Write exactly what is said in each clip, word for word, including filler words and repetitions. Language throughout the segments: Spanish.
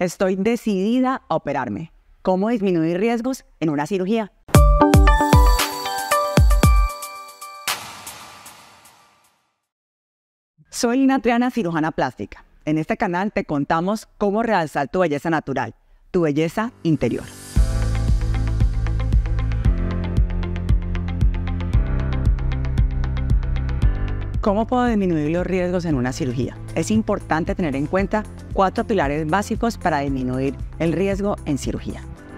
Estoy decidida a operarme. ¿Cómo disminuir riesgos en una cirugía? Soy Lina Triana, cirujana plástica. En este canal te contamos cómo realzar tu belleza natural, tu belleza interior. ¿Cómo puedo disminuir los riesgos en una cirugía? Es importante tener en cuenta cuatro pilares básicos para disminuir el riesgo en cirugía.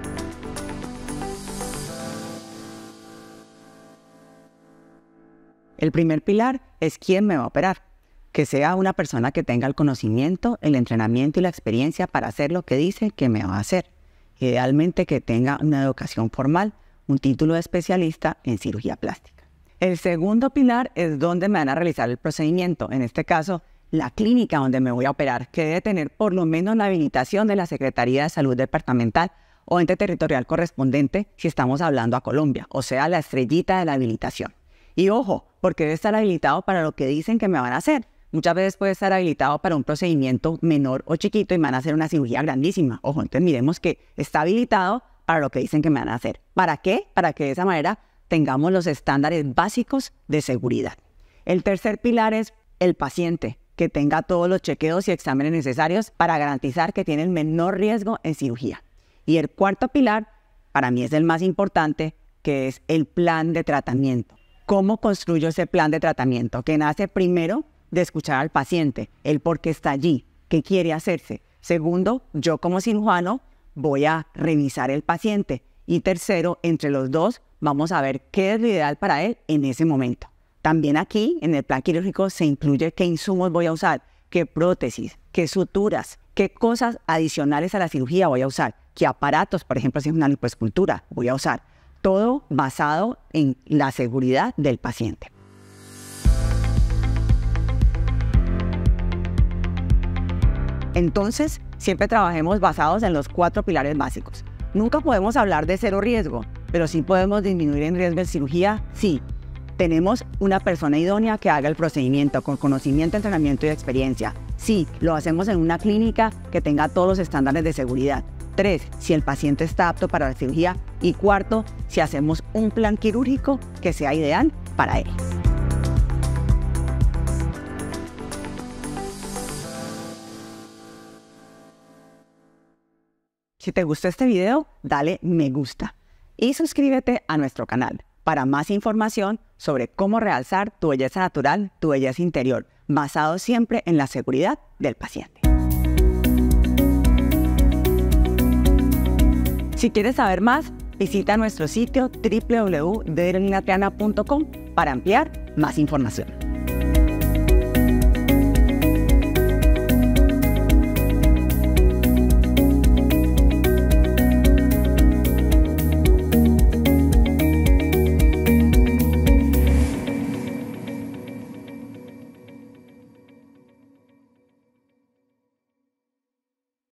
El primer pilar es quién me va a operar. Que sea una persona que tenga el conocimiento, el entrenamiento y la experiencia para hacer lo que dice que me va a hacer. Idealmente que tenga una educación formal, un título de especialista en cirugía plástica. El segundo pilar es dónde me van a realizar el procedimiento. En este caso, la clínica donde me voy a operar, que debe tener por lo menos la habilitación de la Secretaría de Salud Departamental o ente territorial correspondiente si estamos hablando a Colombia, o sea, la estrellita de la habilitación. Y ojo, porque debe estar habilitado para lo que dicen que me van a hacer. Muchas veces puede estar habilitado para un procedimiento menor o chiquito y me van a hacer una cirugía grandísima. Ojo, entonces miremos que está habilitado para lo que dicen que me van a hacer. ¿Para qué? Para que de esa manera tengamos los estándares básicos de seguridad. El tercer pilar es el paciente, que tenga todos los chequeos y exámenes necesarios para garantizar que tiene el menor riesgo en cirugía. Y el cuarto pilar, para mí es el más importante, que es el plan de tratamiento. ¿Cómo construyo ese plan de tratamiento? Que nace primero de escuchar al paciente, el por qué está allí, qué quiere hacerse. Segundo, yo como cirujano voy a revisar el paciente. Y tercero, entre los dos, vamos a ver qué es lo ideal para él en ese momento. También aquí, en el plan quirúrgico, se incluye qué insumos voy a usar, qué prótesis, qué suturas, qué cosas adicionales a la cirugía voy a usar, qué aparatos, por ejemplo, si es una lipoescultura, voy a usar. Todo basado en la seguridad del paciente. Entonces, siempre trabajemos basados en los cuatro pilares básicos. Nunca podemos hablar de cero riesgo, pero sí podemos disminuir en riesgo en cirugía, sí. Tenemos una persona idónea que haga el procedimiento con conocimiento, entrenamiento y experiencia. Sí, lo hacemos en una clínica que tenga todos los estándares de seguridad. Tres, si el paciente está apto para la cirugía. Y cuarto, si hacemos un plan quirúrgico que sea ideal para él. Si te gustó este video, dale me gusta y suscríbete a nuestro canal para más información sobre cómo realzar tu belleza natural, tu belleza interior, basado siempre en la seguridad del paciente. Si quieres saber más, visita nuestro sitio w w w punto lina triana punto com para ampliar más información.